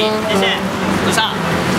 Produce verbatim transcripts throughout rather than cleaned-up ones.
题，谢谢。以上。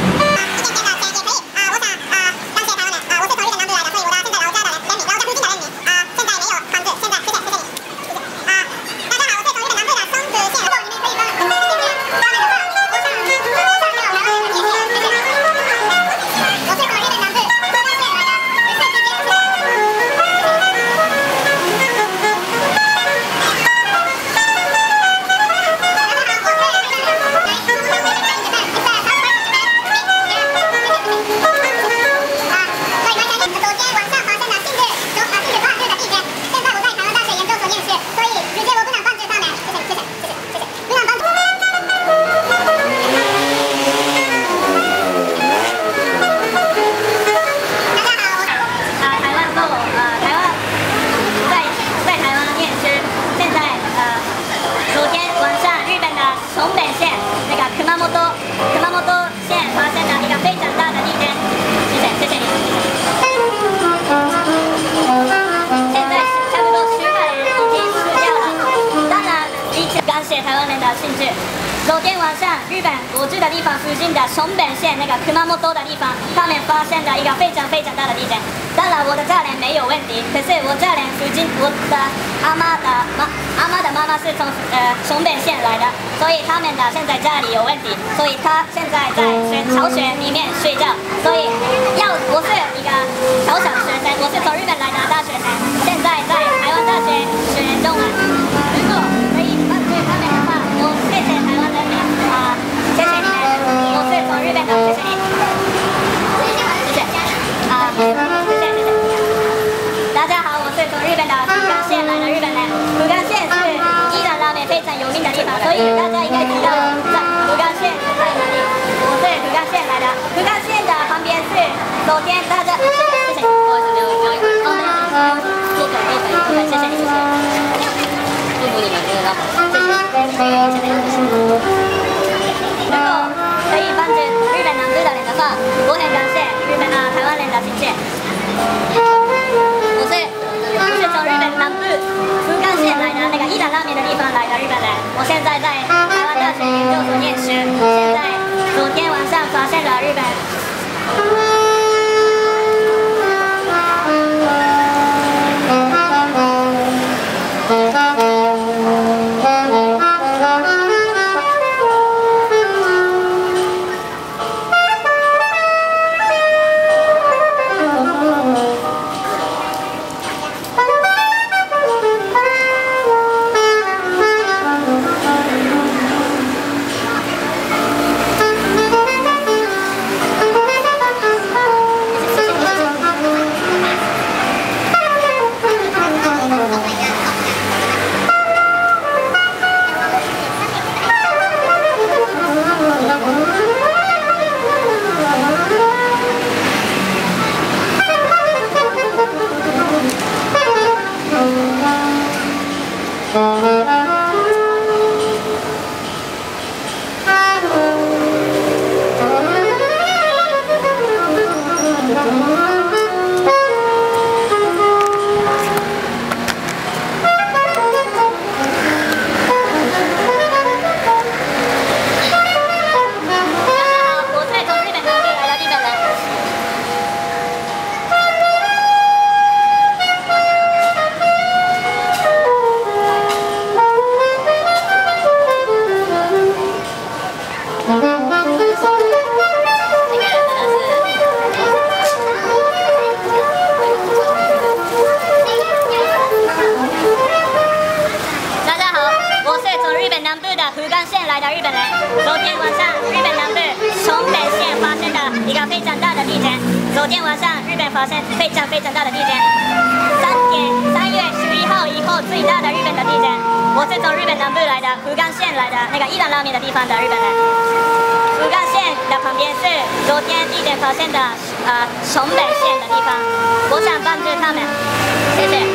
松本县那个熊本熊本县发生的一个非常大的地震，谢谢谢谢你。现在差不多十个人已经死掉了，当然一起感谢台湾人的兴致。昨天晚上日本我住的地方附近的松本县那个熊本的地方，他们发生了一个非常非常大的地震。当然我的家人没有问题，可是我家人附近我的阿妈的妈阿妈的妈妈是从呃松本县来的，所以他们的现在家里有问题，所以他现在在学小学里面睡觉，所以要我是一个小小学生，我是从日本来的大学生，现在在台湾大学学中文。如果可以帮助他们的话，我谢谢台湾人民啊、呃，谢谢你们，我是从日本的，谢谢你，谢谢啊，谢谢谢谢。大家好，我是从日本的福冈县来的日本人，福冈县是伊兰拉面非常有名的地方，所以大家应该知道在福冈县在哪里。我是福冈县来的，福冈县的旁边是昨天大家谢谢谢谢，不好意思没有没有哦没有没有，坐走都可以，对，谢谢你谢谢，祝福你们，谢谢老板，谢谢谢谢谢谢。如果可以帮助日本南部的人的话，我很感谢日本啊台湾人的亲切。我是我是从日本南部福冈县来的那个伊兰拉面的地方来的日本人，我现在在台湾大学研究所念书。现在昨天晚上发生了日本。来的日本人，昨天晚上日本南部松本县发生的一个非常大的地震。昨天晚上日本发生非常非常大的地震，三点三月十一号以后最大的日本的地震。我是从日本南部来的，福冈县来的那个伊兰拉面的地方的日本人。福冈县的旁边是昨天地震发生的呃松本县的地方，我想帮助他们，谢谢。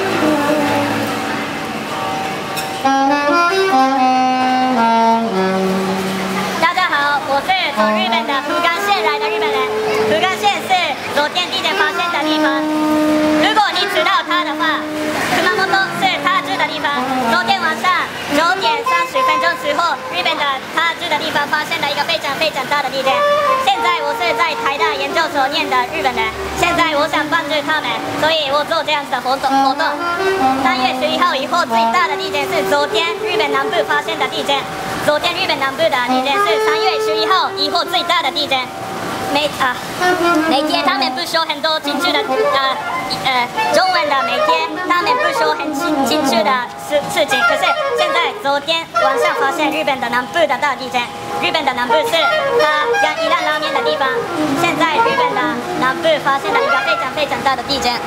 大家好，我是从日本的福冈县来的日本人。福冈县是昨天地震发生的地方。如果你知道它的话，熊本是他住的地方。昨天晚上九点三十分钟之后，日本的他住治的地方发现了一个非常非常大的地震。现在我是在台大研究所念的日本人，现在我想帮助他们，所以我做这样子的活动活动。三月十一号以后最大的地震是昨天日本南部发现的地震。昨天日本南部的地震是三月十一号以后最大的地震。每啊每天他们不说很多清楚的呃呃中文的每天他们不说很清清楚的事事情。可是现在昨天晚上发现日本的南部的大地震，日本的南部是它跟伊兰拉面的地方。现在日本的南部发现了一个非常非常大的地震。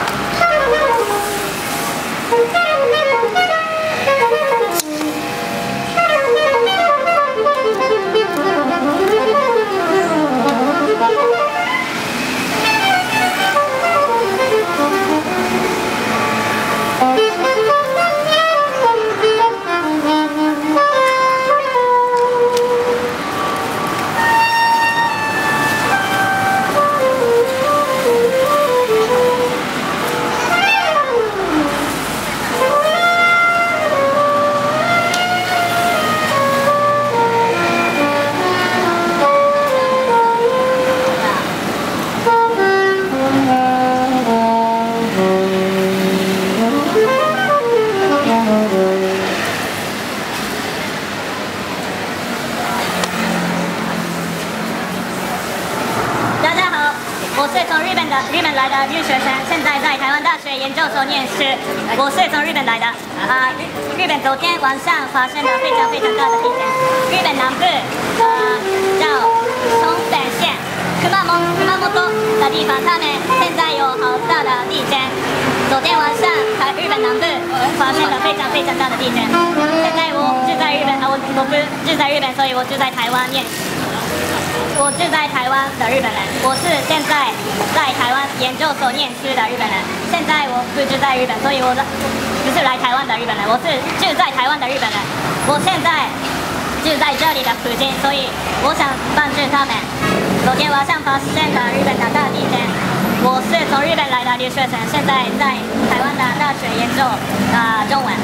我是从日本的日本来的留学生，现在在台湾大学研究所念书。我是从日本来的，啊、呃，日本昨天晚上发生了非常非常大的地震。日本南部，呃，叫松本县、熊本、熊本的地方，他们现在有好大的地震。昨天晚上，台日本南部发生了非常非常大的地震。现在我住在日本，我我不住在日本，所以我住在台湾念。我住在台湾的日本人，我是现在在台湾研究所念书的日本人。现在我不住在日本，所以我不是来台湾的日本人，我是住在台湾的日本人。我现在住在这里的附近，所以我想帮助他们。昨天晚上发生的日本的大地震，我是从日本来的留学生，现在在台湾的大学研究啊、呃、中文。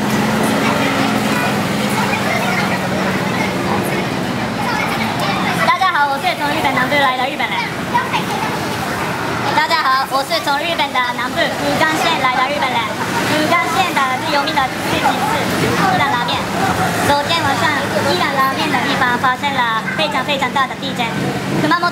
大家好，我是从日本南部来的日本人。大家好，我是从日本的南部福冈县来的日本人。福冈县的最有名的事情是伊兰拉面。昨天晚上伊兰拉面的地方发生了非常非常大的地震。熊本。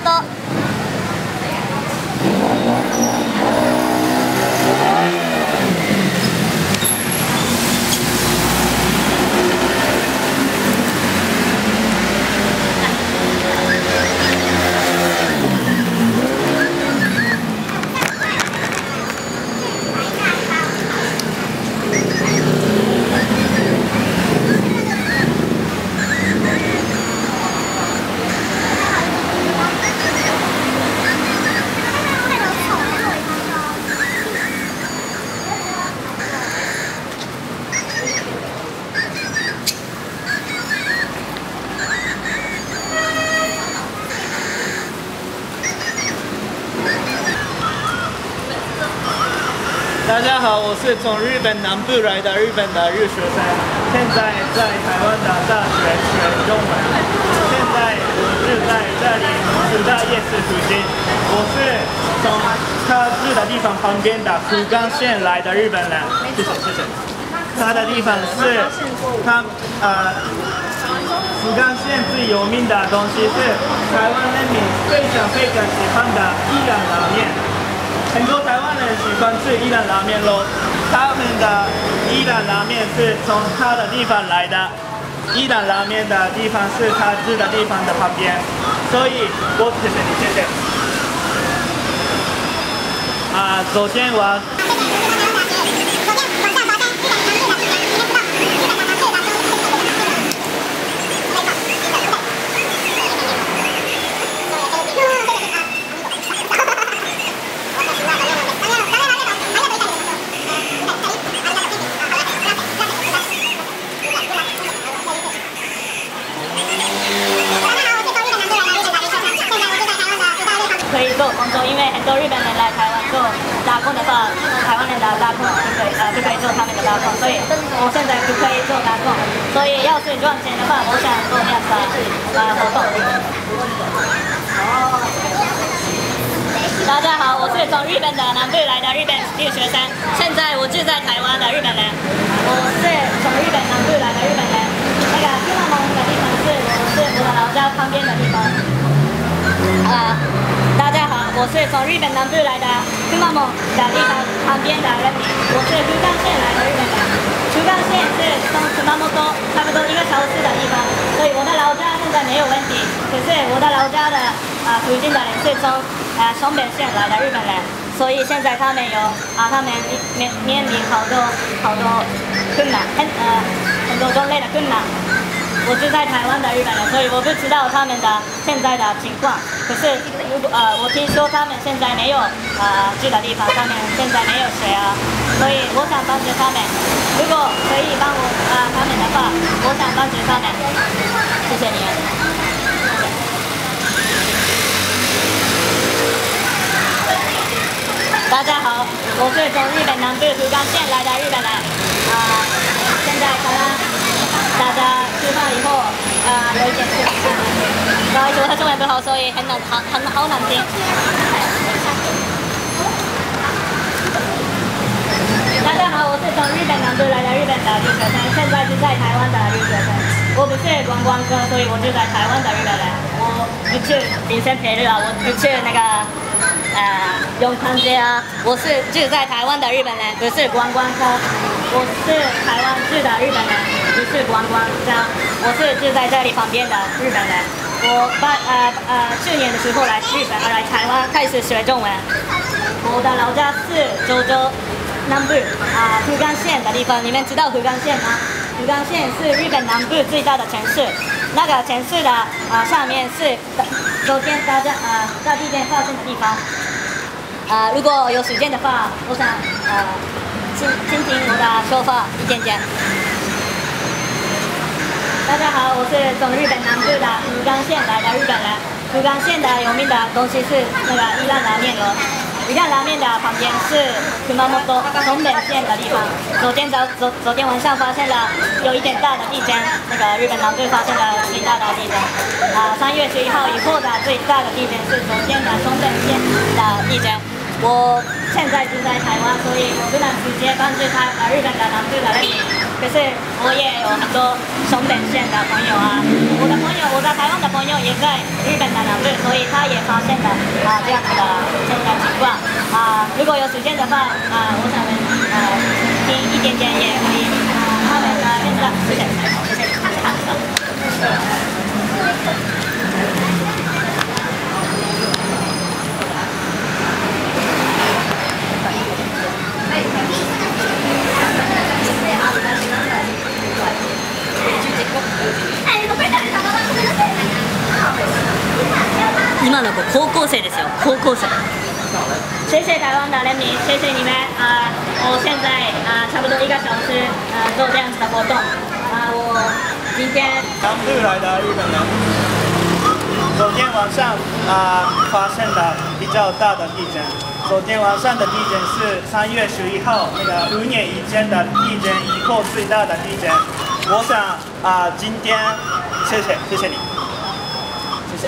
大家好，我是从日本南部来的日本的留学生，现在在台湾的大学学中文。现在我住在这里福大夜市附近，我是从他住的地方旁边的福冈县来的日本人。谢谢谢谢。他的地方是他呃福冈县最有名的东西是台湾人民非常非常喜欢的伊兰拉面。很多台湾人喜欢吃伊兰拉面咯，他们的伊兰拉面是从他的地方来的，伊兰拉面的地方是他住的地方的旁边，所以我谢谢你，谢谢。啊，昨天我。 可以做工作，因为很多日本人来台湾做打打工的话，台湾人的打工就可以呃就可以做他们的打工，所以我现在不可以做打工，所以要是赚钱的话，我想做这样的呃活动。大家好，我是从日本的南部来的日本留学生，现在我住在台湾的日本人。我是从日本南部来的日本人，那个库马蒙的地方是我是我的老家旁边的地方。啊、呃，大家好，我是从日本南部来的库马蒙的地方旁边的人民，我是福冈县来的日本人。福冈县是从熊本差不多一个小时的地方，所以我的老家现在没有问题。可是我的老家的啊、呃、附近的人是从啊松本县来的日本人，所以现在他们有啊他们面面临好多好多困难，很呃很多种类的困难。我住在台湾的日本人，所以我不知道他们的现在的情况。可是如果呃我听说他们现在没有啊、呃、住的地方，他们现在没有水啊，所以我想帮助他们。如果可以帮我啊、呃、他们的话，我想帮助他们。谢谢你们。大家好，我是从日本南部福冈县来的日本人。啊、呃，现在可能大家吃饭以后，啊、呃，有一点事，不好意思，我的中文不好，所以很难，很很好难听。大家好，我是从日本南部来的日本的留学生，现在是在台湾的留学生。我不是观光客，所以我住在台湾的日本人。我不去民生培育啊，我不去那个。呃，永康街啊，我是住在台湾的日本人，不是观光客。我是台湾住的日本人，不是观光客。我是住在这里旁边的日本人。我八呃呃去年的时候来日本，来台湾开始学中文。我的老家是九州南部啊、呃、福冈县的地方，你们知道福冈县吗？福冈县是日本南部最大的城市。那个城市的啊、呃、上面是昨天大家啊大地震发生的地方。啊、呃，如果有时间的话，我想呃听听听我的说法一点点。大家好，我是从日本南部的福冈县来的日本人。福冈县的有名的东西是那个伊兰拉面咯。伊兰拉面的旁边是熊本松本县的地方。昨天早昨昨天晚上发生了有一点大的地震，那个日本南部发生了最大的地震。啊、呃，三月十一号以后的最大的地震是昨天的松本县的地震。我现在住在台湾，所以我不能直接帮助他呃日本的南部的人民。可是我也有很多松本县的朋友啊，我的朋友，我的台湾的朋友也在日本的南部，所以他也发现了啊、呃、这样子的现在情况啊、呃。如果有时间的话啊、呃，我想呃听一点点也可以啊、呃，他们的现在谢谢谢谢谢谢。今の子高校生ですよ，高校生。谢谢台湾的人民，谢谢你们啊、呃！我现在啊、呃、差不多一个小时呃做这样子的活动啊、呃，我今天南部来的日本人，昨天晚上啊、呃、发生了比较大的地震。昨天晚上的地震是三月十一号那个五年以前的地震以后最大的地震。我想啊、呃、今天谢谢谢谢你，谢谢。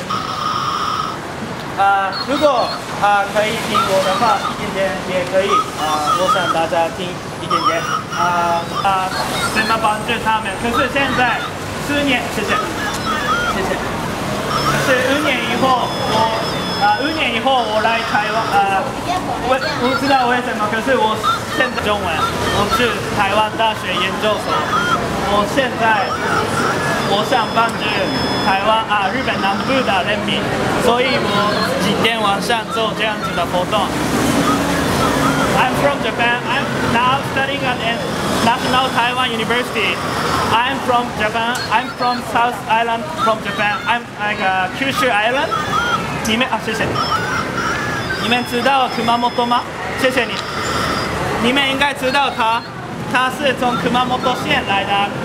啊、呃，如果啊、呃、可以听我的话一点点也可以啊、呃，我想大家听一点点啊啊，怎么帮助他们？可是现在四年，谢谢谢谢。可是五年以后我啊、呃、五年以后我来台湾啊、呃，我我不知道为什么，可是我现在中文，我是台湾大学研究所，我现在。我想帮助台湾啊日本南部的人民，所以我今天晚上做这样子的活动。I'm from Japan. I'm now studying at National Taiwan University. I'm from Japan. I'm from South Island from Japan. I'm like a Kyushu Island. 你们啊，谢谢你。你们知道熊本吗？谢谢你。你们应该知道他，他是从熊本县来的。